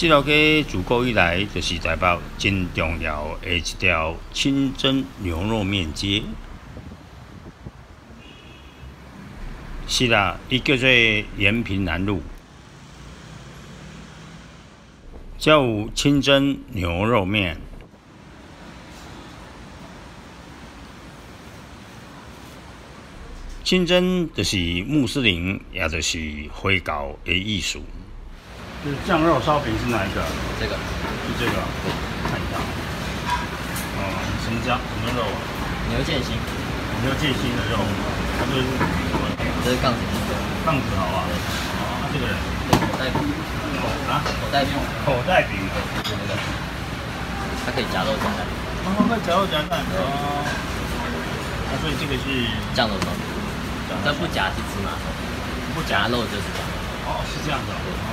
这条街自古以来就是台北真重要的一条清真牛肉面街。是啦，伊叫做延平南路，才有清真牛肉面。清真就是穆斯林，也就是回教的意思。就是酱肉烧饼是哪一个？ 这个， 是这个。看一下。哦，什么酱？什么肉？ 牛腱心。 牛腱心的肉。它这是什么？ 这是杠子。 杠子好啊。哦，这个人。 口袋饼。口袋饼。 口袋饼。 这个。它可以夹肉夹蛋。 哦，可以夹肉夹蛋。哦。那所以这个是酱肉烧饼。这不夹是芝麻烧饼，不夹肉就是酱肉。 哦，是这样的。哦。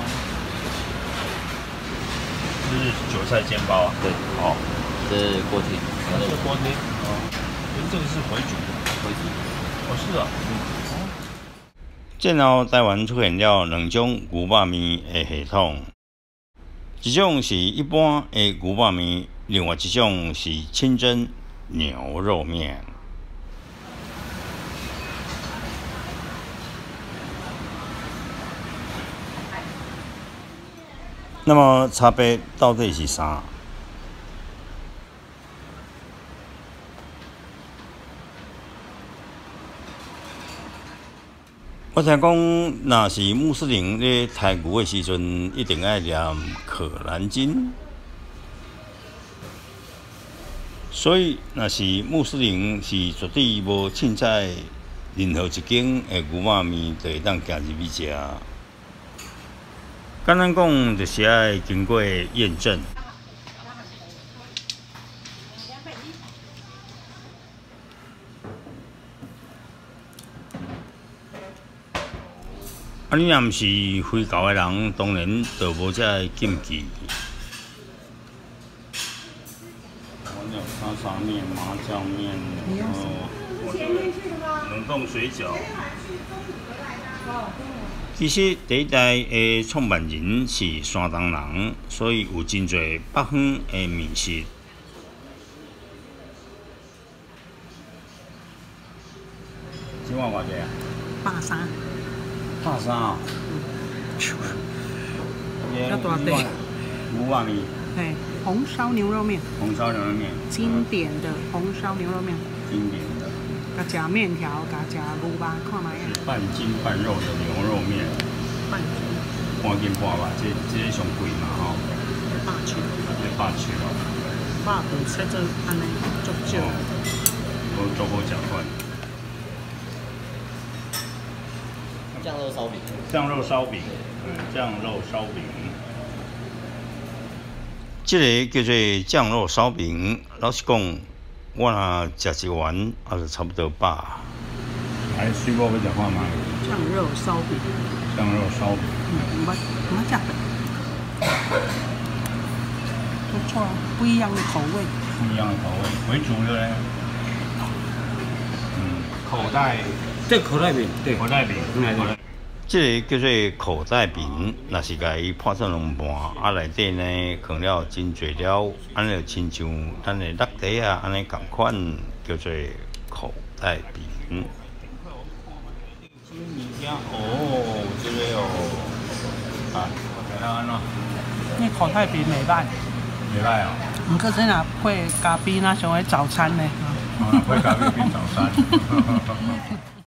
这是韭菜煎包啊。 对。 哦。 这是锅贴。 这是锅贴。哦。这个是回煮的。 回煮。 哦，是啊。战后台湾出现了两种牛肉面的系统，一种是一般的牛肉面，另外一种是清真牛肉面。那么差别到底是啥？我听讲，若是穆斯林咧杀牛的时阵，一定爱念可兰经。所以，若是穆斯林是绝对无凊彩任何一间的牛肉面就会当行入去食。简单讲，就是要经过验证。你若毋是回教的人，当然就无这禁忌。我有沙沙面、麻酱面，然后冷冻水饺。其实第一代的创办人是山东人，所以有真侪北方的面食。这碗偌济啊 83。 83啊？ 要多少倍？ 牛肉面。 对，红烧牛肉面。 红烧牛肉面。 经典的红烧牛肉面。 经典的。 加加面条，加加牛肉，看卖啊。 半筋半肉的牛肉面。 半斤。 半斤半吧，这上贵嘛吼。 800。 800哦。 800切做安尼，足少。 我做好食款。 酱肉烧饼。 酱肉烧饼，酱肉烧饼。这个叫做酱肉烧饼，老实讲，我若食一碗，也就差不多饱。还水果要食看吗？ 酱肉烧饼。 酱肉烧饼。 唔食。不错，不一样的口味。 不一样的口味，回煮的嘞。口袋。 这口袋饼，对， 口袋饼，这个叫做口袋饼，若是甲伊破成两半，啊内底呢放了真侪料，安尼就亲像咱的辣底啊，安尼同款叫做口袋饼。哦，这个哦，啊，安怎？ 那口袋饼袂歹。 袂歹哦。 毋过这若配咖啡，那成为早餐呢。 配咖啡变早餐。